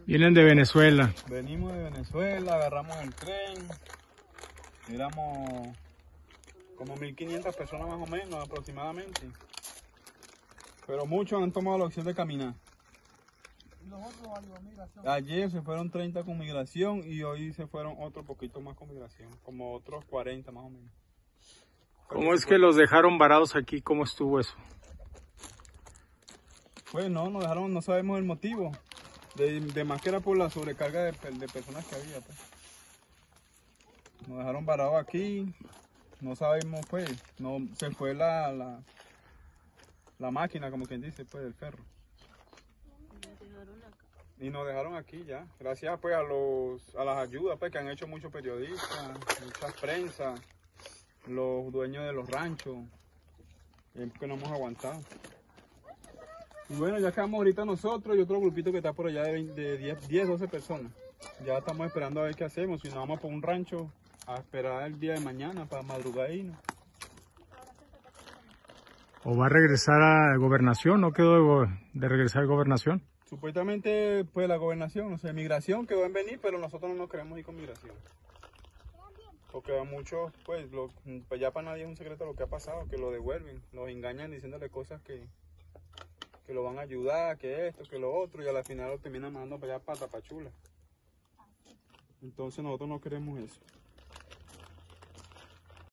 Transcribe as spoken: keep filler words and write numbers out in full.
Vienen de Venezuela. Venimos de Venezuela, agarramos el tren. Éramos como mil quinientas personas más o menos aproximadamente. Pero muchos han tomado la opción de caminar. ¿Y los otros varios migración? Ayer se fueron treinta con migración y hoy se fueron otro poquito más con migración. Como otros cuarenta más o menos. ¿Cómo es que los dejaron varados aquí? ¿Cómo estuvo eso? Pues no, nos dejaron, no sabemos el motivo. De, de más que era por la sobrecarga de, de personas que había. Pues. Nos dejaron varados aquí. No sabemos, pues, no se fue la, la, la máquina, como quien dice, pues, del ferro. Y nos dejaron aquí ya. Gracias, pues, a los, a las ayudas, pues, que han hecho muchos periodistas, muchas prensas, los dueños de los ranchos, que no hemos aguantado. Y bueno, ya quedamos ahorita nosotros y otro grupito que está por allá de diez, doce personas. Ya estamos esperando a ver qué hacemos, si nos vamos por un rancho a esperar el día de mañana para madrugar y no. ¿O va a regresar a gobernación? ¿No quedó de, de regresar a gobernación? Supuestamente, pues la gobernación, o sea, migración quedó en venir, pero nosotros no nos queremos ir con migración. Porque a muchos, pues, lo, pues ya para nadie es un secreto lo que ha pasado, que lo devuelven, nos engañan diciéndole cosas que, que lo van a ayudar, que esto, que lo otro, y a la final lo terminan mandando para allá para Tapachula. Entonces nosotros no queremos eso.